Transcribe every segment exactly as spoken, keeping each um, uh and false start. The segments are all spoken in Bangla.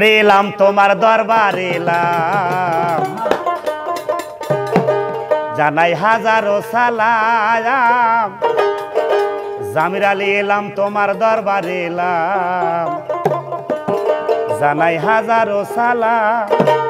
ওরে এলাম তোমার দরবারে এলাম জানাই হাজারো সালাম জামির আলী এলাম তোমার দরবারে এলাম জানাই হাজারো সালাম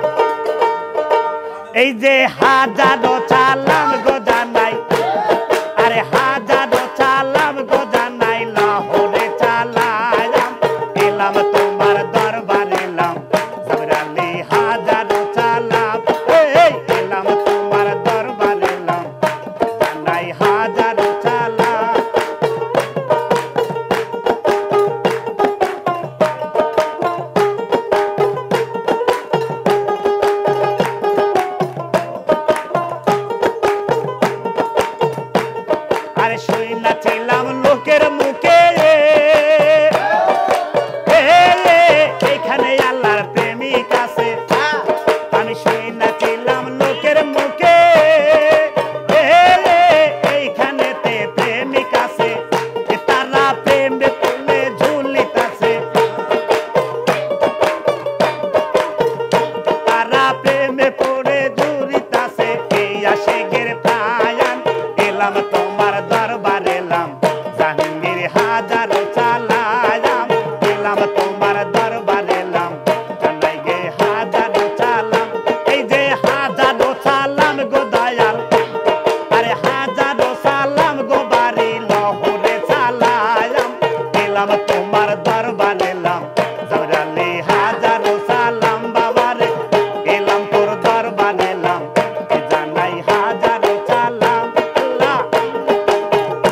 এই যে হাজারো সালাম গো জানাই আরে হাজারো সালাম গো জানাই লাহোরে চালাম এলাম তোমার দরবারে এলাম জামির আলী হাজারো সালাম এই এলাম তোমার দরবারে এলাম জানাই হাজারো সালাম আরে শুইনা ছিলাম লোকের মুখে এইখানে আল্লাহর প্রেমিক আছে আমি শুইনা ছিলাম লোকের মুখে এইখানেতে প্রেমিক আছে তারা প্রেম তুলে ঝুলিতাছে তারা প্রেমে পড়ে ঝুলিতাছে এই আশিকের প্রায়ান এলাম তোমার দরবারে এলাম জাহাঙ্গীর হাজারো চালাম এলাম তোমার দরবারে এলাম জানাই গে হাজারো চালাম এই যে হাজারো সালাম গো দয়াল আরে হাজারো সালাম গো বাড়ি লহরে চালাম এলাম তোমার দরবারে এলাম জামির আলী হাজারো সালাম বাবারে এলাম তোর দরবারে এলাম জানাই হাজারো সালাম আল্লাহ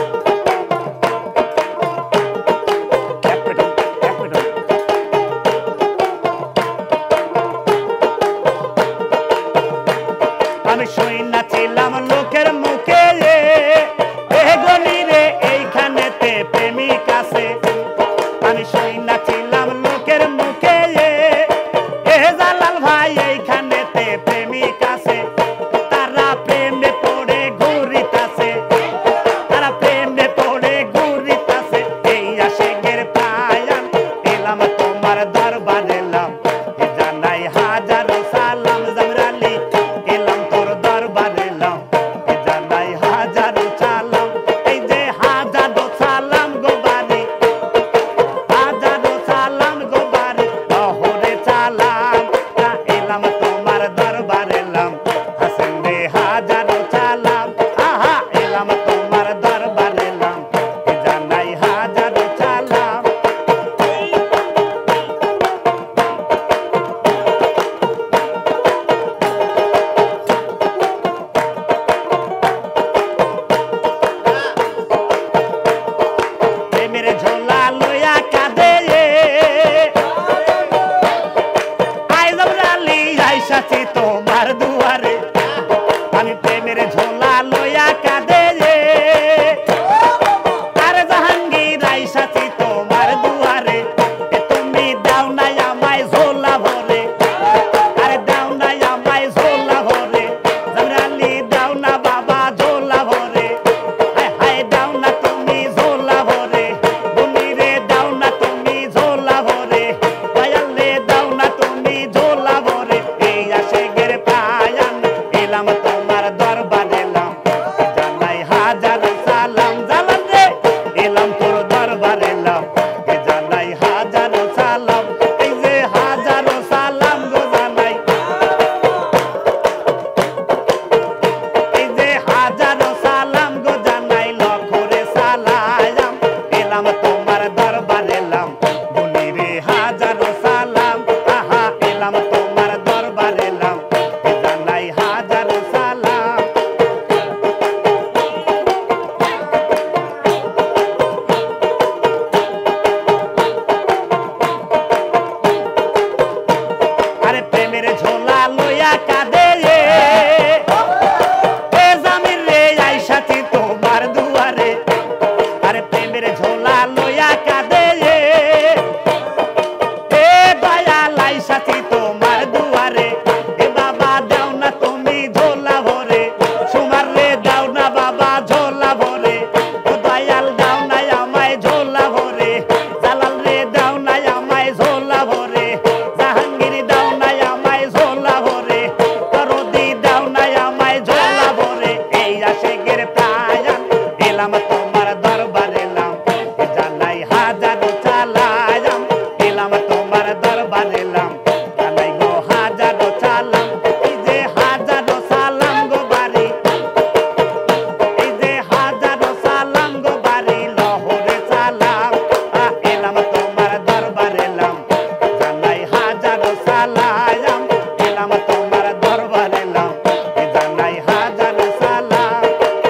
এলাম তোমার দরবার এলাম জানাই হাজারো সালাম এলাম তোমার দরবার এলাম জানাই গো হাজারো সালাম এই যে হাজারো সালাম গো বাড়ি এই যে হাজারো সালাম গো বাড়ি লহরে সালাম এলাম তোমার দরবার এলাম জানাই হাজারো সালাম এলাম তোমার দরবার এলাম জানাই হাজারো সালাম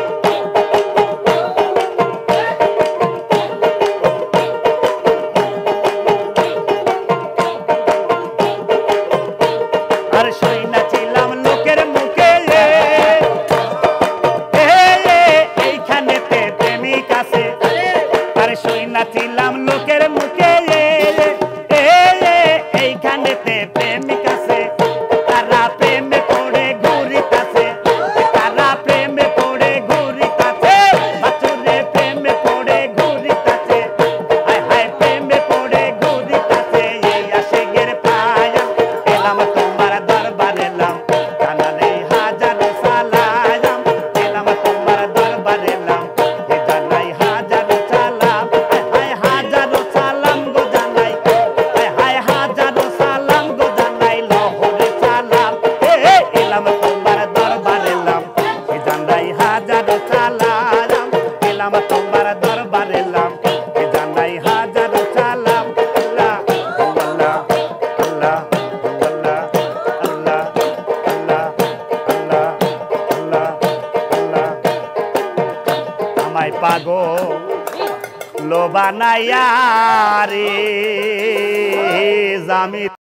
আর শুই নাচিলাম লোকের মুখে এইখানেতে প্রেমিক আছে আর শুই নাচিলাম লোকের মুখে এইখানেতে প্রেমিক আছে তারা প্রেমে পড়ে ঘুরিতাছে তারা প্রেমে পড়ে ঘুরিতাছে বাছুরে প্রেমে পড়ে ঘুরিতাছে হায় হায় প্রেমে পড়ে ঘুরিতাছে এই আশিকের পায়া এলাম তোমার দরবার এলাম জানালে হাজারো সালাম এলাম তোমার দরবার এলাম জানাই হাজারো সালাম হায় হাজারো সালাম গো জানাই হায় হাজারো সালাম গো জানাই লহরে সালাম এলাম তোমার দরবার এলাম জানাই হাজারো সালাম এলাম তোমার দরবার এলাম জানাই হাজারো সালাম আল্লাহ আল্লাহ আল্লাহ আল্লাহ আল্লাহ আল্লাহ আল্লাহ আল্লাহ আল্লাহ আমায় পাগল লো বানাইয়া রে জামি